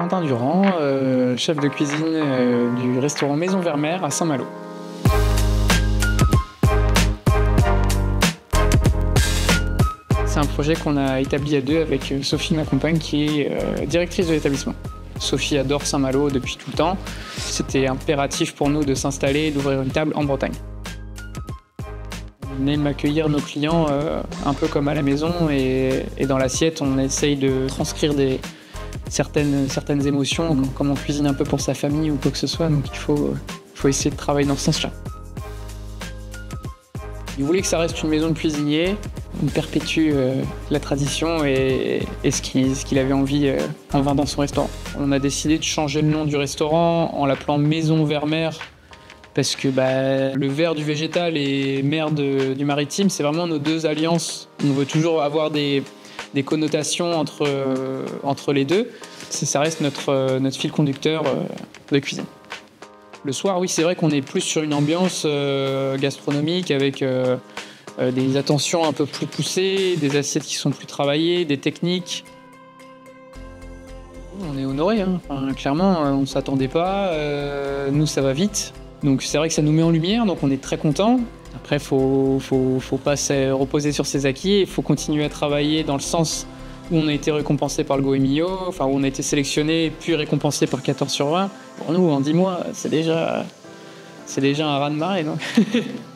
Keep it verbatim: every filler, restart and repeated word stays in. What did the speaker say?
Quentin Durand, euh, chef de cuisine euh, du restaurant Maison Vermeer à Saint-Malo. C'est un projet qu'on a établi à deux avec Sophie, ma compagne, qui est euh, directrice de l'établissement. Sophie adore Saint-Malo depuis tout le temps. C'était impératif pour nous de s'installer et d'ouvrir une table en Bretagne. On aime accueillir nos clients euh, un peu comme à la maison et, et dans l'assiette, on essaye de transcrire des, certaines, certaines émotions, comme, comme on cuisine un peu pour sa famille ou quoi que ce soit. Donc il faut, faut essayer de travailler dans ce sens-là. Il voulait que ça reste une maison de cuisinier. On perpétue euh, la tradition et, et ce qu'il ce qu'il avait envie euh, en vendant son restaurant. On a décidé de changer le nom du restaurant en l'appelant Maison Vermeer parce que bah, le ver du végétal et mer de, du maritime, c'est vraiment nos deux alliances. On veut toujours avoir des, des connotations entre, euh, entre les deux. Ça reste notre, euh, notre fil conducteur euh, de cuisine. Le soir, oui, c'est vrai qu'on est plus sur une ambiance euh, gastronomique avec euh, euh, des attentions un peu plus poussées, des assiettes qui sont plus travaillées, des techniques. On est honorés, hein. Enfin, clairement, on ne s'attendait pas. Euh, nous, ça va vite. Donc c'est vrai que ça nous met en lumière, donc on est très contents. Après, il faut, faut, faut pas se reposer sur ses acquis, il faut continuer à travailler dans le sens où on a été récompensé par le Goemio, enfin où on a été sélectionné puis récompensé par quatorze sur vingt. Pour nous, en dix mois, c'est déjà, c'est déjà un raz-de-marée. Donc